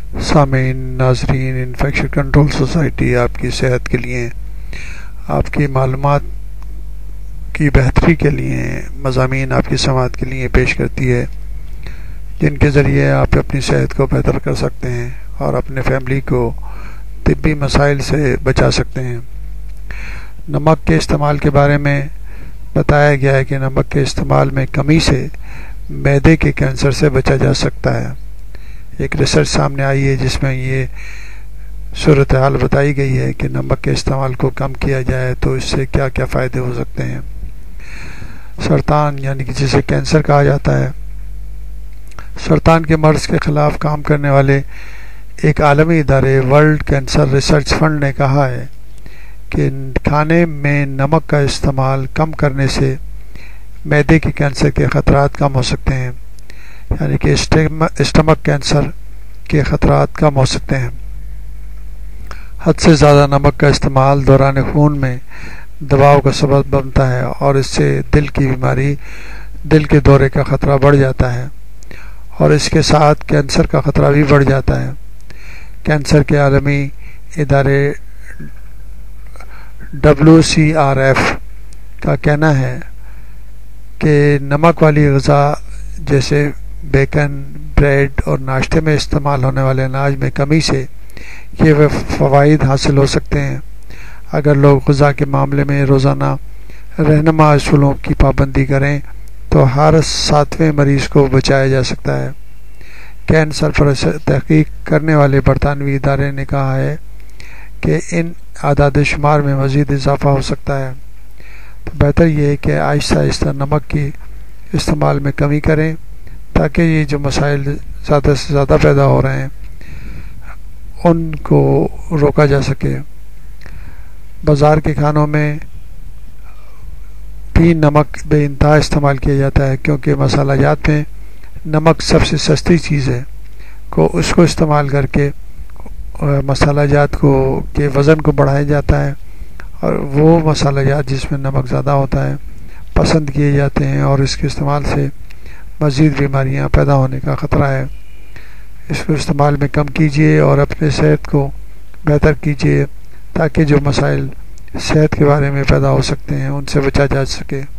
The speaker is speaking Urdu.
سامعین ناظرین، انفیکشن کنٹرول سوسائٹی آپ کی صحت کے لیے، آپ کی معلومات کی بہتری کے لیے مضامین آپ کی سماعت کے لیے پیش کرتی ہے، جن کے ذریعے آپ اپنی صحت کو بہتر کر سکتے ہیں اور اپنے فیملی کو طبی مسائل سے بچا سکتے ہیں۔ نمک کے استعمال کے بارے میں بتایا گیا ہے کہ نمک کے استعمال میں کمی سے معدے کے کینسر سے بچا جا سکتا ہے۔ ایک ریسرچ سامنے آئی ہے جس میں یہ صورتحال بتائی گئی ہے کہ نمک کے استعمال کو کم کیا جائے تو اس سے کیا کیا فائدے ہو سکتے ہیں۔ سرطان یعنی کہ جسے کینسر کہا جاتا ہے، سرطان کے مرض کے خلاف کام کرنے والے ایک عالمی ادارے ورلڈ کینسر ریسرچ فنڈ نے کہا ہے کہ کھانے میں نمک کا استعمال کم کرنے سے معدے کے کینسر کے خطرات کم ہو سکتے ہیں، یعنی کہ اسٹمک کینسر کے خطرات کم ہو سکتے ہیں۔ حد سے زیادہ نمک کا استعمال دوران خون میں دباؤ کا سبب بنتا ہے اور اس سے دل کی بیماری، دل کے دورے کا خطرہ بڑھ جاتا ہے اور اس کے ساتھ کینسر کا خطرہ بھی بڑھ جاتا ہے۔ کینسر کے عالمی ادارے WCRF کا کہنا ہے کہ نمک والی غذا جیسے بیکن، بریڈ اور ناشتے میں استعمال ہونے والے اناج میں کمی سے یہ فوائد حاصل ہو سکتے ہیں۔ اگر لوگ غذا کے معاملے میں روزانہ رہنما اصولوں کی پابندی کریں تو ہر 7ویں مریض کو بچایا جا سکتا ہے۔ کینسر پر تحقیق کرنے والے برطانوی ادارے نے کہا ہے کہ ان اعداد شمار میں مزید اضافہ ہو سکتا ہے، تو بہتر یہ ہے کہ آہستہ آہستہ نمک کی استعمال میں کمی کریں تاکہ یہ جو مسائل زیادہ سے زیادہ پیدا ہو رہے ہیں ان کو روکا جا سکے۔ بازار کے کھانوں میں بھی نمک بے انتہا استعمال کیا جاتا ہے کیونکہ مسالہ جات میں نمک سب سے سستی چیز ہے، اس کو استعمال کر کے مسالہ جات کے وزن کو بڑھایا جاتا ہے اور وہ مسالہ جات جس میں نمک زیادہ ہوتا ہے پسند کیے جاتے ہیں اور اس کے استعمال سے مزید بیماریاں پیدا ہونے کا خطرہ ہے۔ اس کو استعمال میں کم کیجیے اور اپنے صحت کو بہتر کیجیے تاکہ جو مسائل صحت کے بارے میں پیدا ہو سکتے ہیں ان سے بچا جا سکے۔